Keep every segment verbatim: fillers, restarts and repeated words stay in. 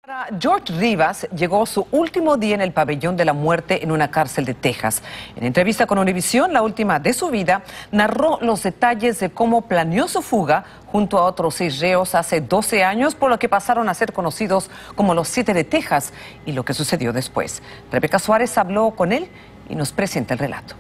George Rivas llegó su último día en el pabellón de la muerte en una cárcel de Texas. En entrevista con Univisión, la última de su vida, narró los detalles de cómo planeó su fuga junto a otros seis reos hace doce años, por lo que pasaron a ser conocidos como los Siete de Texas, y lo que sucedió después. Rebeca Suárez habló con él y nos presenta el relato.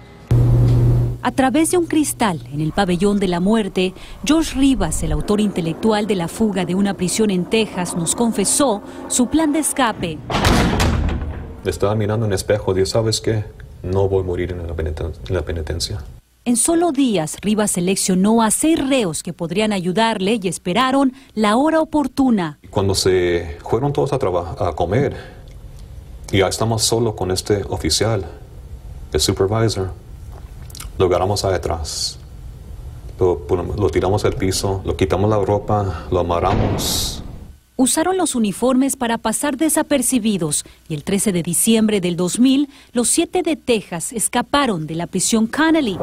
A través de un cristal en el pabellón de la muerte, George Rivas, el autor intelectual de la fuga de una prisión en Texas, nos confesó su plan de escape. Estaba mirando en el espejo y dije, ¿sabes qué? No voy a morir en la, peniten en la penitencia. En solo días, Rivas seleccionó a seis reos que podrían ayudarle y esperaron la hora oportuna. Cuando se fueron todos a, a comer, y ya estamos solo con este oficial, el supervisor, lo agarramos atrás, lo, lo tiramos al piso, lo quitamos la ropa, lo amarramos. Usaron los uniformes para pasar desapercibidos y el trece de diciembre del dos mil, los Siete de Texas escaparon de la prisión Connelly.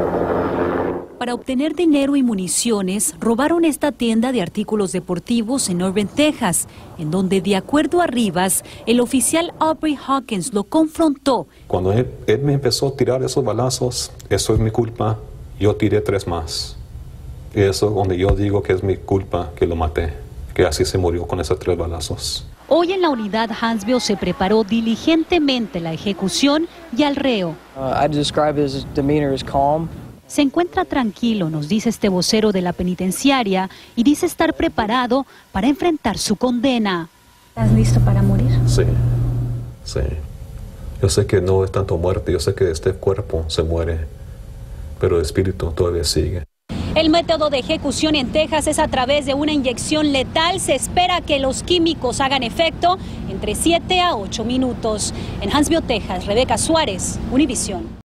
Para obtener dinero y municiones, robaron esta tienda de artículos deportivos en Irving, Texas, en donde, de acuerdo a Rivas, el oficial Aubrey Hawkins lo confrontó. Cuando él, él me empezó a tirar esos balazos, eso es mi culpa, yo tiré tres más. Y eso es donde yo digo que es mi culpa que lo maté, que así se murió con esos tres balazos. Hoy en la unidad Huntsville se preparó diligentemente la ejecución y al reo. Uh, I'd describe his demeanor as calm. Se encuentra tranquilo, nos dice este vocero de la penitenciaria, y dice estar preparado para enfrentar su condena. ¿Estás listo para morir? Sí, sí. Yo sé que no es tanto muerte, yo sé que este cuerpo se muere, pero el espíritu todavía sigue. El método de ejecución en Texas es a través de una inyección letal. Se espera que los químicos hagan efecto entre siete a ocho minutos. En Huntsville, Texas, Rebeca Suárez, Univisión.